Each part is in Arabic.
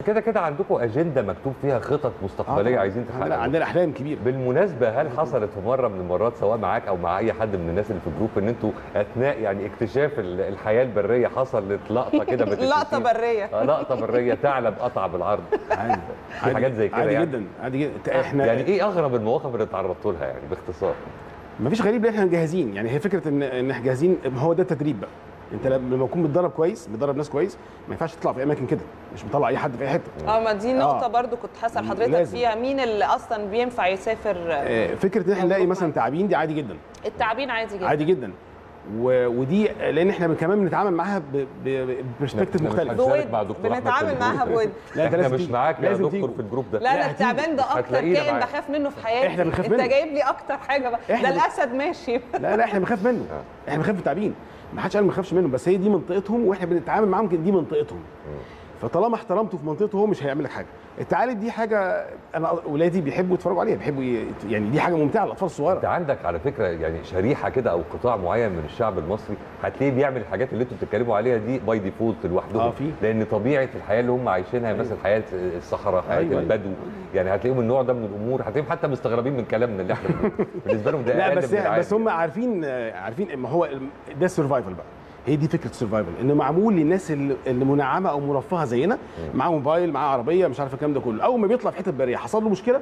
كده كده عندكم اجنده مكتوب فيها خطط مستقبليه عايزين تحققوها. عندنا احلام كبيره. بالمناسبه، هل حصلت في مره من المرات سواء معاك او مع اي حد من الناس اللي في الجروب ان انتوا اثناء يعني اكتشاف الحياه البريه حصلت لقطه كده لقطه بريه لقطه بريه ثعلب قطع بالعرض؟ عادي في حاجات زي كده عادي يعني. جدا عادي جدا. احنا يعني ايه اغرب المواقف اللي اتعرضتوا لها يعني باختصار؟ مفيش غريب، احنا جاهزين. يعني هي فكره ان احنا جاهزين، هو ده التدريب بقى. انت لما تكون متدرب كويس، متدرب ناس كويس، ما ينفعش تطلع في اماكن كده، مش مطلع اي حد في اي حته. ما دي نقطه برضو كنت هسال حضرتك لازم. فيها مين اللي اصلا بينفع يسافر؟ فكره ان احنا نلاقي مثلا تعابين دي عادي جدا. التعابين عادي جدا عادي جدا. ودي لان احنا كمان بنتعامل معاها ببرسبكتيف مختلف. بنتعامل معاها بود. لا احنا مش معاك يا دكتور في الجروب ده. لا انا التعبان ده اكتر كائن بخاف منه في حياتي. احنا بنخاف منه. انت جايب لي اكتر حاجه بقى. ده الاسد ماشي. لا احنا بنخاف منه. احنا بنخاف من التعابين. ما حدش قال ما بنخافش منه، بس هي دي منطقتهم واحنا بنتعامل معاهم دي منطقتهم. فطالما احترمته في منطقته هو مش هيعمل لك حاجه. الثعالب دي حاجه انا اولادي بيحبوا يتفرجوا عليها، بيحبوا يعني دي حاجه ممتعه للاطفال الصغيره. انت عندك على فكره يعني شريحه كده او قطاع معين من الشعب المصري هتلاقيه بيعمل الحاجات اللي انتوا بتتكلموا عليها دي باي ديفولت لوحدهم. لان طبيعه الحياه اللي هم عايشينها مثلا حياه الصحراء، حياه البدو، يعني هتلاقيهم النوع ده من الامور، هتلاقيهم حتى مستغربين من كلامنا اللي احنا بالنسبه لهم ده لا بس هم عارفين ما هو ده السرفايفل بقى. هي دي فكره السرفايفل، انه معمول للناس اللي منعمه او مرفهه زينا، معاه موبايل، معاه عربيه، مش عارف الكلام ده كله. اول ما بيطلع في حته بريه حصل له مشكله،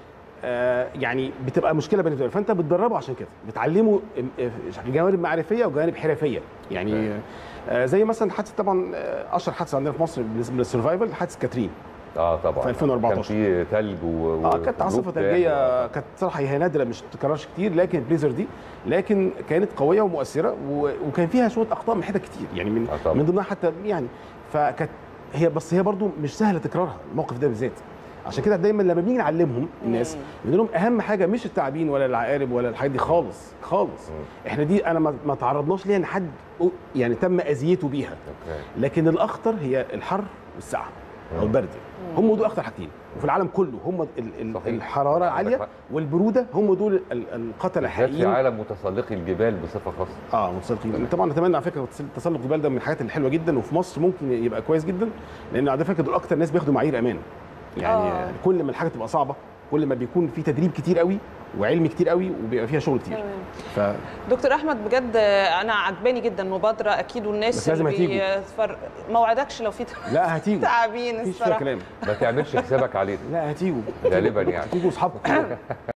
يعني بتبقى مشكله بالنسبه له، فانت بتدربه عشان كده، بتعلمه جوانب معرفيه وجوانب حرفيه. يعني زي مثلا حادثه، طبعا اشهر حادثه عندنا في مصر بالنسبه للسرفايفل حادثه كاترين. طبعا في 2014 كان في ثلج كانت عاصفه ثلجيه، كانت صراحه هي نادره مش بتتكررش كتير، لكن البليزر دي لكن كانت قويه ومؤثره، وكان فيها شويه اخطاء من حتت كتير، يعني من ضمنها حتى يعني، فكانت هي برضو مش سهله تكرارها الموقف ده بالذات. عشان كده دايما لما بنيجي نعلمهم الناس بنقول لهم اهم حاجه مش التعابين ولا العقارب ولا الحاجات دي خالص خالص. احنا دي انا ما تعرضناش ليها ان حد يعني تم اذيته بيها. لكن الاخطر هي الحر والسقعه او البرد، هم دول اخطر حاجتين، وفي العالم كله هم الحراره العاليه والبروده، هم دول القتله الحقيقيين في عالم متسلقي الجبال بصفه خاصه. متسلقي الجبال طبعا. نتمنى على فكره تسلق الجبال ده من الحاجات الحلوه جدا، وفي مصر ممكن يبقى كويس جدا، لان على فكره دول اكتر ناس بياخدوا معايير امان. يعني كل ما الحاجه تبقى صعبه كل ما بيكون في تدريب كتير قوي وعلم كتير قوي وبيبقى فيها شغل كتير. دكتور احمد بجد انا عجباني جدا المبادره اكيد، والناس اللي ما وعدكش لو في لا هتيجوا تعابين الصراحه ما تعملش حسابك علينا. لا هتيجوا غالبا يعني هتيجوا اصحابكم